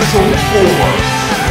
Official score.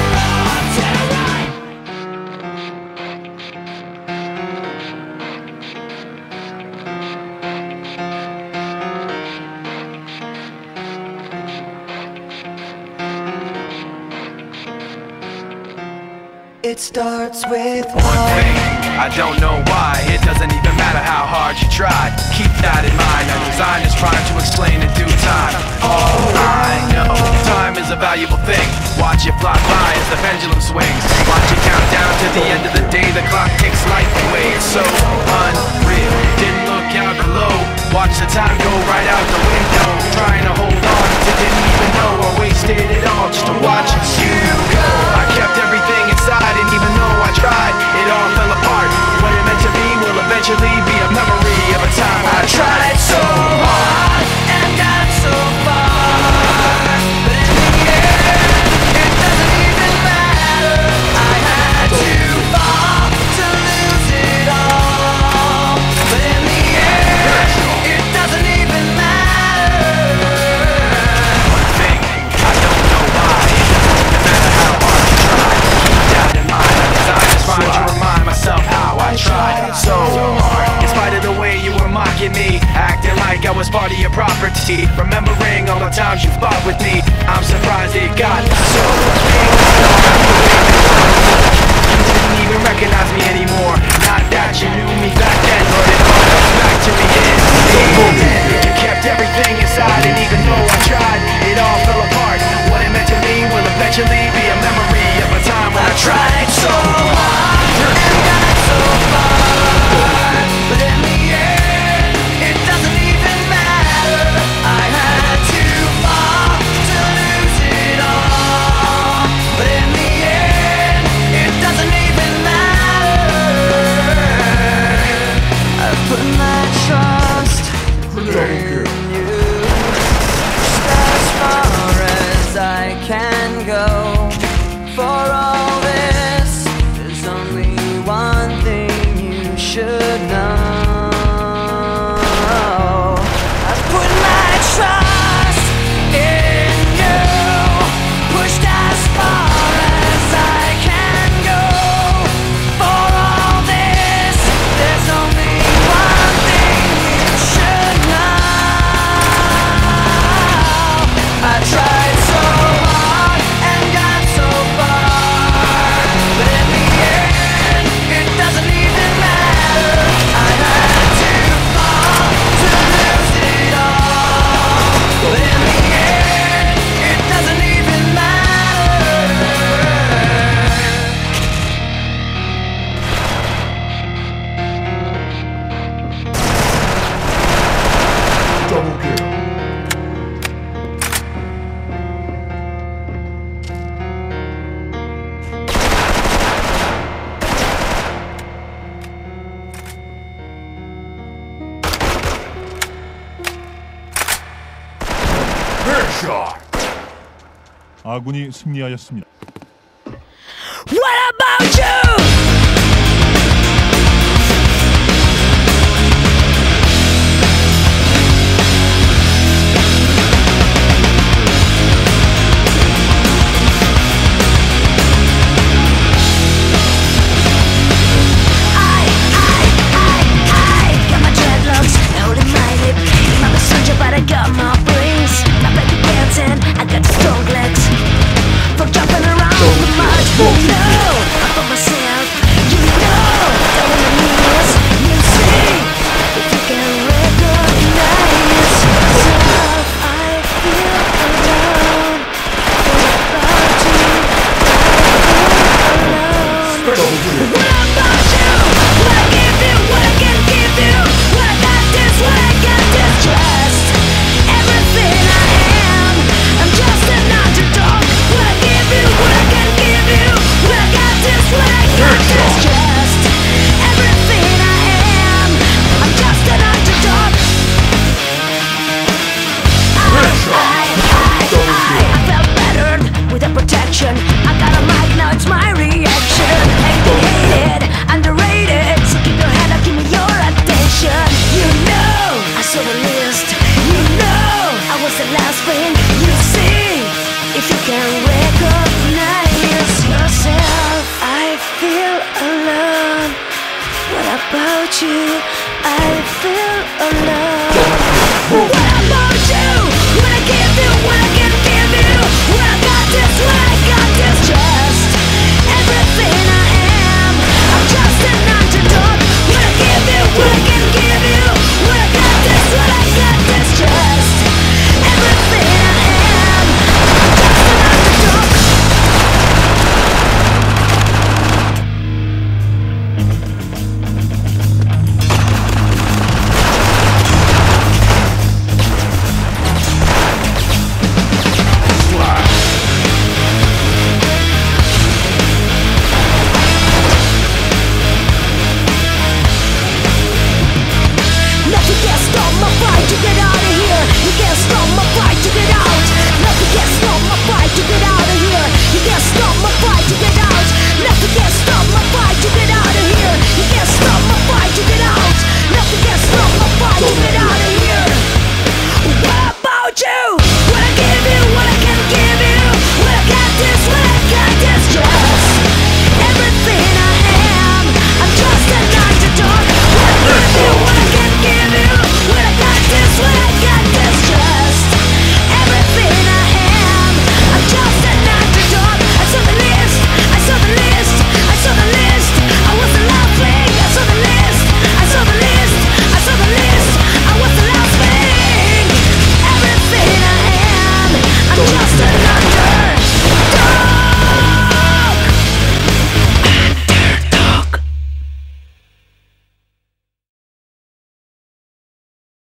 It starts with one thing, I don't know why. It doesn't even matter how hard you try. Keep that in mind, I designed this rhyme to explain in due time. All I know, time is a valuable thing. Watch it fly by as the pendulum swings. Watch it count down to the end of the day. The clock takes life away, it's so unreal. Didn't look out below, watch the time go right out the window. Trying to hold on to didn't even know I wasted it all just to watch you go. I kept everything inside, and even though I tried, it all fell apart. What it meant to be will eventually be a memory of a time I tried so hard and got so far, but in the end, it doesn't even matter. I had to fall to lose it all, but in the end, it doesn't even matter. One thing, I don't know why. It doesn't even matter how hard you try. Keep that in mind. I designed this rhyme to remind myself how I tried so hard. In spite of the way you were mocking me, acting like I was part of your property, remembering all the times you fought with me, I'm surprised it got so big. You didn't even recognize me anymore. Not that you knew me back then, but it all comes back to me in the end. You kept everything inside, and even though I tried, it all fell apart. What it meant to me will eventually be a memory of a time when I tried so hard and got so far, but in the end, it doesn't even matter. I had to fall to lose it all, but in the end, it doesn't even matter. I've put my trust in you, just as far as I can go. For all this, there's only one thing you should know. I've put my trust in you, pushed as far as I can go. For all this, there's only one thing you should know. I tried so hard and got so far, but in the end, it doesn't even matter. I had to fall to lose it all, but in the end, it doesn't even matter. Double kill. Headshot. 아군이 승리하였습니다. What about you? I got my dreadlocks holding my lip. I'm a soldier, but I got my brains. I'm back to dancing, I got the strong legs for jumping around the mud. You know, I put myself. You know, down on my knees. You see, if you can recognize yourself, I feel alone. What about you? I feel alone. What about you? What I give you? What I can give you? What I got this? What I got this? Just everything I am. I'm just an underdog. What I give you? What I can give you? What I got this? What I got this? Just everything I am. I'm just an underdog. I felt better with the protection. I got a mic, now it's my reaction. Hey, hey, you, I feel alone. What about you? What I can do, what I can give you. What I got this, just everything I am. I'm just another